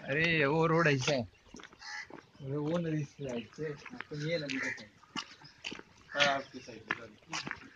अरे वो रोड ऐसा है, वो नदी से जायचं आपण ये नदी काय आपली साईड